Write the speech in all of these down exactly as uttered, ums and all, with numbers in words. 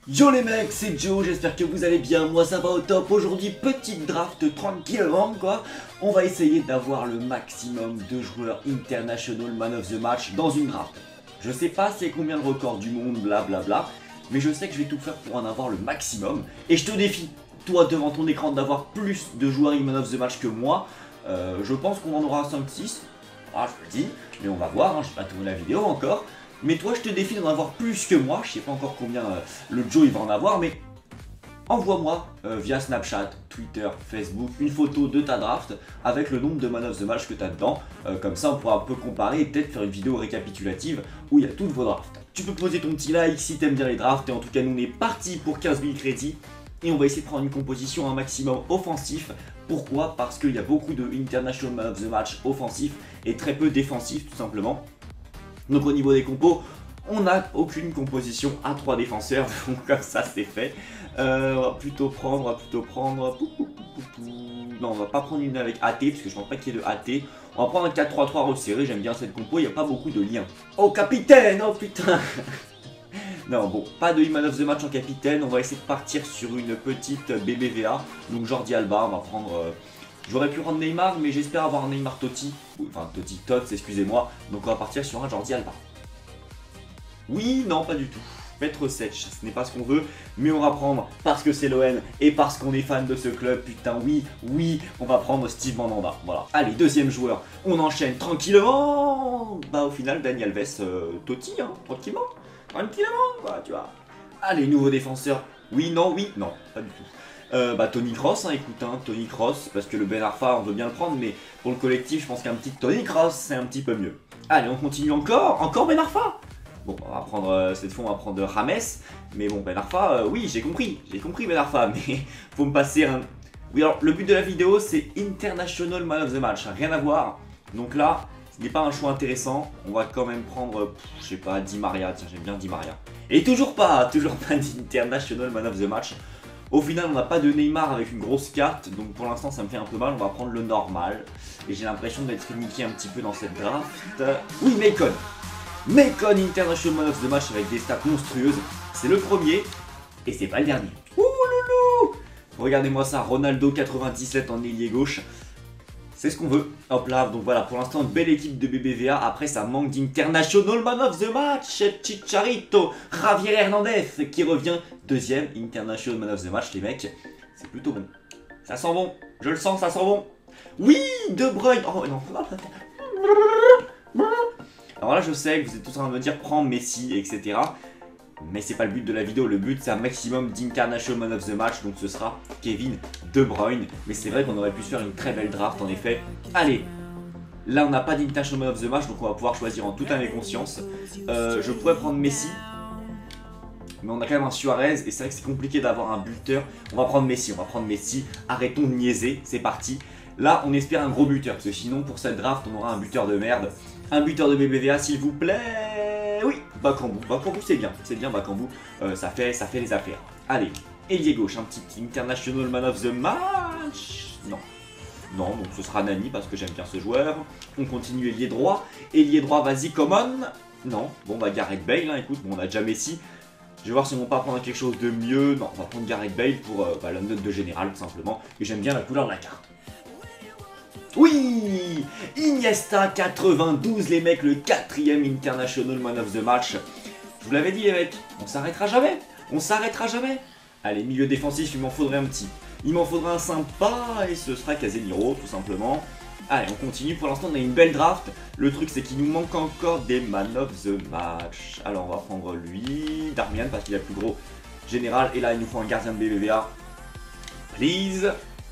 Yo les mecs, c'est Joe, j'espère que vous allez bien, moi ça va au top. Aujourd'hui, petite draft tranquillement quoi. On va essayer d'avoir le maximum de joueurs international man of the match dans une draft. Je sais pas c'est combien le record du monde, blablabla, bla bla, mais je sais que je vais tout faire pour en avoir le maximum. Et je te défie, toi devant ton écran, d'avoir plus de joueurs man of the match que moi. Euh, je pense qu'on en aura cinq six, ah, je le dis, mais on va voir, hein, j'ai pas tourné la vidéo encore. Mais toi, je te défie d'en avoir plus que moi. Je sais pas encore combien euh, le Joe il va en avoir, mais envoie-moi euh, via Snapchat, Twitter, Facebook une photo de ta draft avec le nombre de man of the match que tu as dedans. Euh, comme ça, on pourra un peu comparer et peut-être faire une vidéo récapitulative où il y a toutes vos drafts. Tu peux poser ton petit like si t'aimes bien les drafts. Et en tout cas, nous on est parti pour quinze mille crédits. Et on va essayer de prendre une composition un maximum offensif. Pourquoi? Parce qu'il y a beaucoup de international man of the match offensif et très peu défensif tout simplement. Donc au niveau des compos, on n'a aucune composition à trois défenseurs, donc comme ça c'est fait. Euh, on va plutôt prendre, on va plutôt prendre... Non, on va pas prendre une avec A T, parce que je pense pas qu'il y ait de A T. On va prendre un quatre trois trois resserré, j'aime bien cette compo, il n'y a pas beaucoup de liens. Oh capitaine, oh putain. Non bon, pas de man of the match en capitaine, on va essayer de partir sur une petite B B V A. Donc Jordi Alba, on va prendre... Euh... J'aurais pu prendre Neymar, mais j'espère avoir un Neymar Totti. Enfin, Totti Tots, excusez-moi. Donc on va partir sur un Jordi Alba. Oui, non, pas du tout. Petr Cech, ce n'est pas ce qu'on veut. Mais on va prendre, parce que c'est l'O M et parce qu'on est fan de ce club, putain, oui, oui, on va prendre Steve Mandanda. Voilà. Allez, deuxième joueur. On enchaîne tranquillement. Bah, au final, Dani Alves, euh, Totti, hein, tranquillement. Tranquillement, quoi, tu vois. Allez, nouveau défenseur. Oui, non, oui, non, pas du tout. Euh, bah Tony Kroos, hein, écoute, hein, Tony Kroos, parce que le Ben Arfa on veut bien le prendre, mais pour le collectif je pense qu'un petit Tony Kroos c'est un petit peu mieux. Allez, on continue encore, encore Ben Arfa. Bon, on va prendre, euh, cette fois on va prendre Rames, mais bon Ben Arfa, euh, oui j'ai compris, j'ai compris Ben Arfa, mais faut me passer un... Oui alors le but de la vidéo c'est International Man of the Match, rien à voir, donc là ce n'est pas un choix intéressant, on va quand même prendre, pff, je sais pas, Di Maria, tiens j'aime bien Di Maria. Et toujours pas, toujours pas d'International Man of the Match. Au final, on n'a pas de Neymar avec une grosse carte, donc pour l'instant ça me fait un peu mal, on va prendre le normal. Et j'ai l'impression d'être niqué un petit peu dans cette draft. Oui, Macon Macon International Man of the Match avec des stats monstrueuses. C'est le premier, et c'est pas le dernier. Ouh loulou. Regardez-moi ça, Ronaldo quatre-vingt-dix-sept en ailier gauche. C'est ce qu'on veut. Hop là, donc voilà, pour l'instant, une belle équipe de B B V A. Après, ça manque d'International Man of the Match. Chicharito, Javier Hernandez qui revient deuxième International Man of the Match, les mecs. C'est plutôt bon. Ça sent bon. Je le sens, ça sent bon. Oui, De Bruyne. Oh non. Alors là, je sais que vous êtes tous en train de me dire, prends Messi, et cetera. Mais c'est pas le but de la vidéo, le but c'est un maximum d'International Man of the Match, donc ce sera Kevin De Bruyne. Mais c'est vrai qu'on aurait pu se faire une très belle draft en effet. Allez, là on n'a pas d'International Man of the Match, donc on va pouvoir choisir en toute âme et conscience. Euh, je pourrais prendre Messi, mais on a quand même un Suarez, et c'est vrai que c'est compliqué d'avoir un buteur. On va prendre Messi, on va prendre Messi, arrêtons de niaiser, c'est parti. Là on espère un gros buteur, parce que sinon pour cette draft on aura un buteur de merde. Un buteur de B B V A s'il vous plaît. Oui, Bakambu, Bakambu c'est bien, c'est bien Bakambu, euh, ça, fait, ça fait les affaires. Allez, ailier gauche, un petit International Man of the Match. Non, non, donc ce sera Nani parce que j'aime bien ce joueur. On continue ailier droit, ailier droit vas-y, common. Non, bon bah Gareth Bale, hein, écoute, bon, on a déjà Messi. Je vais voir si on va pas prendre quelque chose de mieux. Non, on va prendre Gareth Bale pour euh, bah, la note de général tout simplement. Et j'aime bien la couleur de la carte. Oui, Iniesta quatre-vingt-douze les mecs, le quatrième International Man of the Match. Je vous l'avais dit les mecs, on s'arrêtera jamais, on s'arrêtera jamais. Allez, milieu défensif, il m'en faudrait un petit. Il m'en faudrait un sympa et ce sera Casemiro tout simplement. Allez, on continue, pour l'instant on a une belle draft. Le truc c'est qu'il nous manque encore des Man of the Match. Alors on va prendre lui, Darmian parce qu'il a le plus gros général. Et là il nous faut un gardien de B B V A. Please.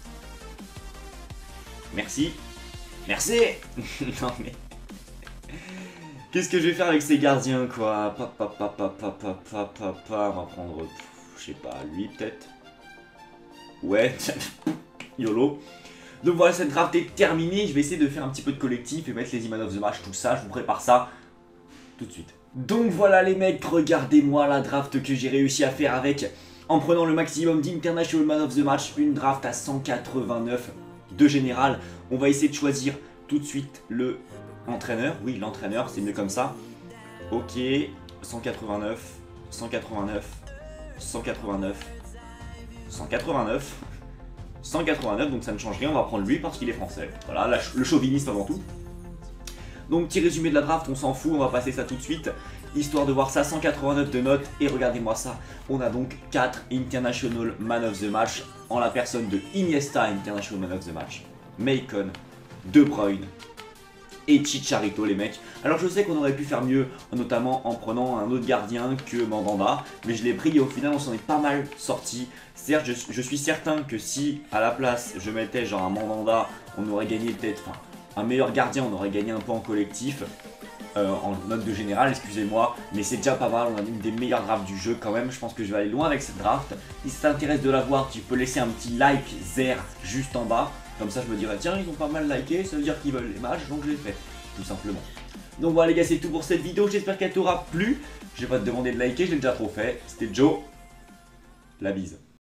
Merci. Merci. Non mais... Qu'est-ce que je vais faire avec ces gardiens quoi? Papa, papa, papa, papa, papa. On va prendre... Je sais pas, lui peut-être. Ouais. YOLO. Donc voilà, cette draft est terminée. Je vais essayer de faire un petit peu de collectif et mettre les Man of the Match, tout ça. Je vous prépare ça tout de suite. Donc voilà les mecs, regardez-moi la draft que j'ai réussi à faire avec... En prenant le maximum d'International Man of the Match. Une draft à cent quatre-vingt-neuf de général. On va essayer de choisir tout de suite le entraîneur. Oui, l'entraîneur, c'est mieux comme ça. Ok, cent quatre-vingt-neuf, cent quatre-vingt-neuf, cent quatre-vingt-neuf, cent quatre-vingt-neuf, cent quatre-vingt-neuf, donc ça ne change rien, on va prendre lui parce qu'il est français. Voilà, la, le chauvinisme avant tout. Donc petit résumé de la draft, on s'en fout, on va passer ça tout de suite, histoire de voir ça, cent quatre-vingt-neuf de notes, et regardez-moi ça, on a donc quatre International Man of the Match, en la personne de Iniesta, International Man of the Match, Maicon, De Bruyne, et Chicharito les mecs. Alors je sais qu'on aurait pu faire mieux, notamment en prenant un autre gardien que Mandanda, mais je l'ai pris et au final on s'en est pas mal sorti. Certes, je, je suis certain que si à la place je mettais genre un Mandanda, on aurait gagné peut-être, enfin un meilleur gardien, on aurait gagné un peu en collectif, euh, en note de général, excusez-moi, mais c'est déjà pas mal, on a une des meilleures drafts du jeu quand même, je pense que je vais aller loin avec cette draft. Si ça t'intéresse de la voir, tu peux laisser un petit like zère juste en bas. Comme ça je me dirais tiens ils ont pas mal liké, ça veut dire qu'ils veulent les matchs, donc je les fais, tout simplement. Donc voilà les gars, c'est tout pour cette vidéo, j'espère qu'elle t'aura plu. Je vais pas te demander de liker, je l'ai déjà trop fait. C'était Joe, la bise.